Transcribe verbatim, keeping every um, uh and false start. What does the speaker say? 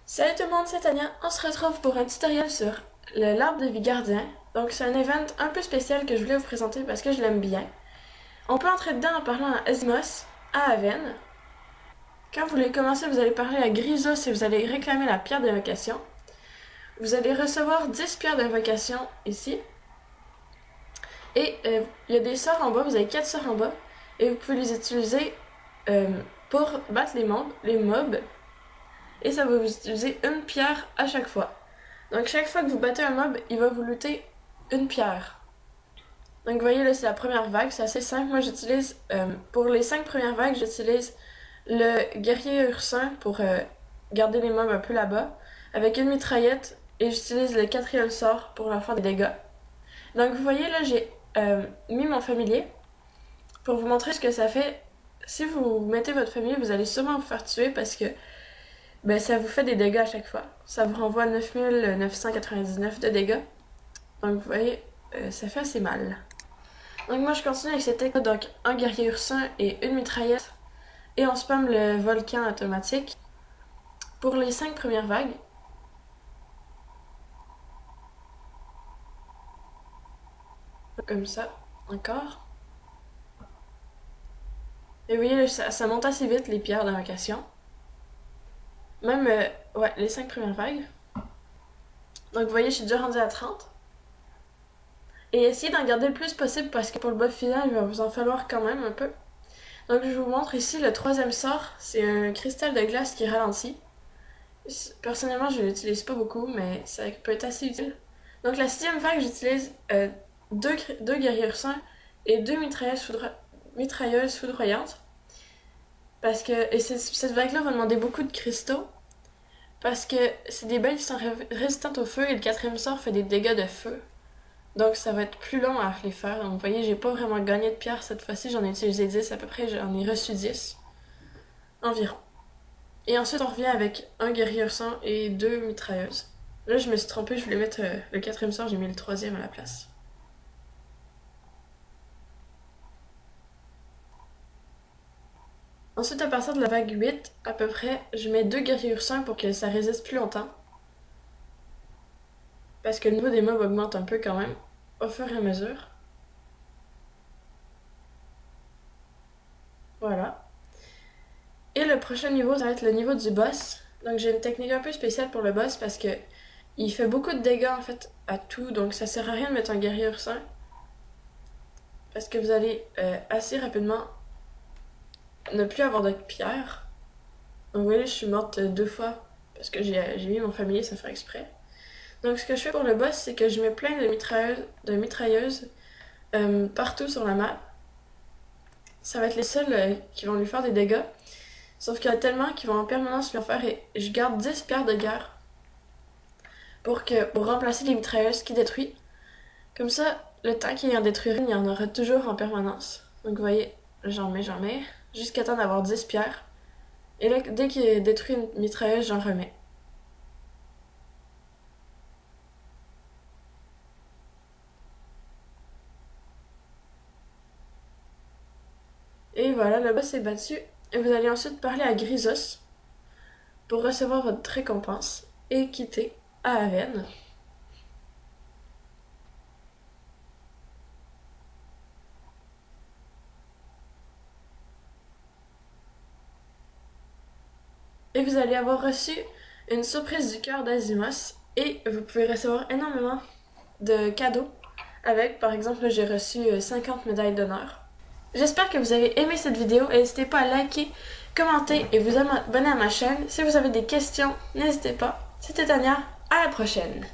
Salut tout le monde, c'est Tania. On se retrouve pour un tutoriel sur le l'arbre de vie gardien. Donc c'est un event un peu spécial que je voulais vous présenter parce que je l'aime bien. On peut entrer dedans en parlant à Azimos, à Aven. Quand vous voulez commencer, vous allez parler à Grisos et vous allez réclamer la pierre d'invocation. Vous allez recevoir dix pierres d'invocation ici. Et euh, il y a des sorts en bas, vous avez quatre sorts en bas. Et vous pouvez les utiliser euh, pour battre les mobs, les mobs. Et ça va vous utiliser une pierre à chaque fois. Donc chaque fois que vous battez un mob, il va vous looter une pierre. Donc vous voyez là, c'est la première vague, c'est assez simple. Moi j'utilise, euh, pour les cinq premières vagues, j'utilise le guerrier ursin pour euh, garder les mobs un peu là-bas, avec une mitraillette, et j'utilise le quatrième sort pour leur faire des dégâts. Donc vous voyez là, j'ai euh, mis mon familier pour vous montrer ce que ça fait. Si vous mettez votre familier, vous allez sûrement vous faire tuer parce que ben, ça vous fait des dégâts à chaque fois. Ça vous renvoie neuf mille neuf cent quatre-vingt-dix-neuf de dégâts. Donc vous voyez, euh, ça fait assez mal. Donc moi je continue avec cette technique. Donc un guerrier ursin et une mitraillette. Et on spam le volcan automatique. Pour les cinq premières vagues. Comme ça, encore. Et vous voyez, ça, ça monte assez vite les pierres d'invocation. Même, euh, ouais, les cinq premières vagues. Donc vous voyez, je suis déjà rendue à trente. Et essayez d'en garder le plus possible parce que pour le buff final, il va vous en falloir quand même un peu. Donc je vous montre ici le troisième sort. C'est un cristal de glace qui ralentit. Personnellement, je ne l'utilise pas beaucoup, mais ça peut être assez utile. Donc la sixième vague, j'utilise euh, deux, deux guerriers ursins et deux mitrailleuses, foudro mitrailleuses foudroyantes. Parce que, et cette vague-là va demander beaucoup de cristaux. Parce que c'est des bêtes qui sont résistantes au feu et le quatrième sort fait des dégâts de feu. Donc ça va être plus long à les faire. Donc vous voyez, j'ai pas vraiment gagné de pierres cette fois-ci. J'en ai utilisé dix à peu près. J'en ai reçu dix. Environ. Et ensuite on revient avec un guerrier ursin et deux mitrailleuses. Là je me suis trompée, je voulais mettre euh, le quatrième sort, j'ai mis le troisième à la place. Ensuite, à partir de la vague huit, à peu près, je mets deux guerriers ursins pour que ça résiste plus longtemps. Parce que le niveau des mobs augmente un peu quand même, au fur et à mesure. Voilà. Et le prochain niveau, ça va être le niveau du boss. Donc j'ai une technique un peu spéciale pour le boss parce que il fait beaucoup de dégâts en fait à tout, donc ça sert à rien de mettre un guerrier ursin. Parce que vous allez euh, assez rapidement ne plus avoir de pierre. Donc vous voyez, je suis morte deux fois parce que j'ai mis mon familier sans faire exprès. Donc ce que je fais pour le boss, c'est que je mets plein de mitrailleuses, de mitrailleuses euh, partout sur la map. Ça va être les seuls euh, qui vont lui faire des dégâts. Sauf qu'il y en a tellement qui vont en permanence lui en faire et je garde dix pierres de guerre pour, que, pour remplacer les mitrailleuses qui détruisent. Comme ça, le temps qu'il y en détruira, il y en aura toujours en permanence. Donc vous voyez, j'en mets, j'en mets, jusqu'à temps d'avoir dix pierres. Et là, dès qu'il détruit une mitrailleuse, j'en remets. Et voilà, le boss est battu. Et vous allez ensuite parler à Grisos pour recevoir votre récompense et quitter à Aven. Et vous allez avoir reçu une surprise du cœur d'Azimos et vous pouvez recevoir énormément de cadeaux avec, par exemple, j'ai reçu cinquante médailles d'honneur. J'espère que vous avez aimé cette vidéo et n'hésitez pas à liker, commenter et vous abonner à ma chaîne. Si vous avez des questions, n'hésitez pas. C'était Tania, à la prochaine!